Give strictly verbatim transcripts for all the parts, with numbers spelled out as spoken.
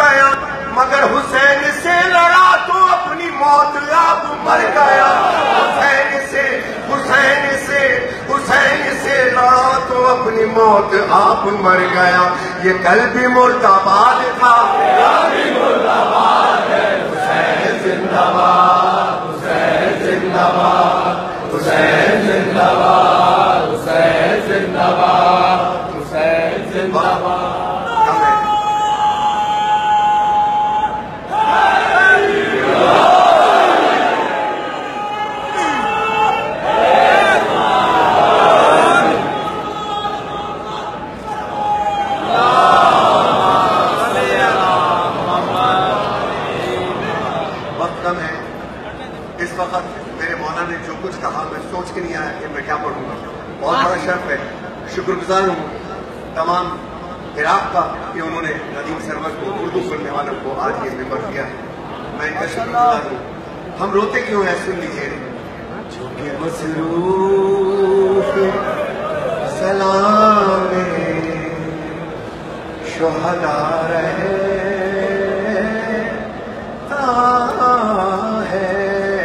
گیا، مگر حسین سے لڑا تو اپنی موت آپ مر گیا، حسین سے حسین سے حسین سے لڑا تو اپنی موت آپ مر گیا، یہ کل بھی مرد آباد تھا، کل بھی مرد آباد ہے، حسین زندہ باد، حسین زندہ باد، حسین زندہ باد، حسین زندہ باد، حسین زندہ باد۔ اس وقت میرے مولانا نے جو کچھ کہا میں سوچ کے نہیں آیا کہ میں کیا پڑھوں گا، بہت بڑا شرف ہے، شکر گزار ہوں تمام عراق کا کہ انہوں نے ندیم سرور کو، اردو پڑھنے والوں کو آج یہ ممبر دیا ہے، میں ان کا شکر گزار ہوں۔ ہم روتے کیوں ہیں سن لیجیے، چونکہ مصروف سلام شہداء رہتا ہے،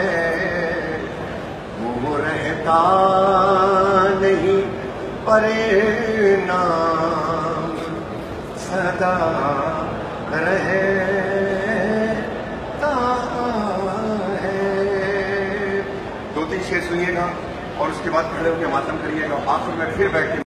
وہ رہتا نہیں پر نام صدا رہتا ہے۔ دو تین شعر سنیے گا اور اس کے بعد کھڑے ہو کے ماتم کریے گا، آخر میں پھر بیٹھ کے